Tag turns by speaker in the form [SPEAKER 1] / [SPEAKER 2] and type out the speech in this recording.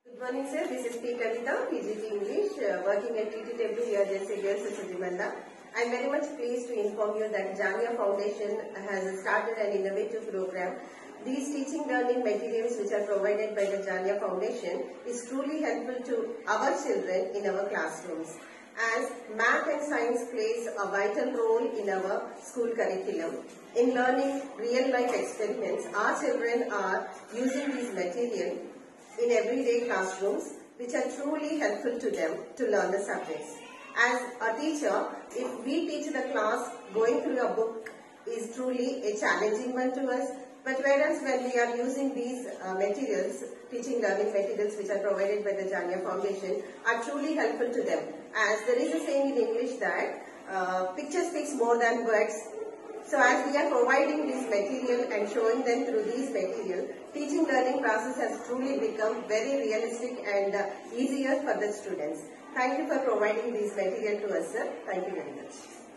[SPEAKER 1] Good morning, sir. This is P. Kavita, PGT English, working at TTW here, Jesse Girls, Sujimanda. I am very much pleased to inform you that Jamia Foundation has started an innovative program. These teaching learning materials which are provided by the Jamia Foundation is truly helpful to our children in our classrooms, as math and science plays a vital role in our school curriculum. In learning real-life experiments, our children are using these materials in everyday classrooms, which are truly helpful to them to learn the subjects. As a teacher, if we teach the class, going through a book is truly a challenging one to us. But whereas when we are using these materials, teaching learning materials which are provided by the Jamia Foundation, are truly helpful to them. As there is a saying in English that picture speaks more than words. So as we are providing this material and showing them through these material, teaching learning process has truly become very realistic and easier for the students. Thank you for providing this material to us, sir. Thank you very much.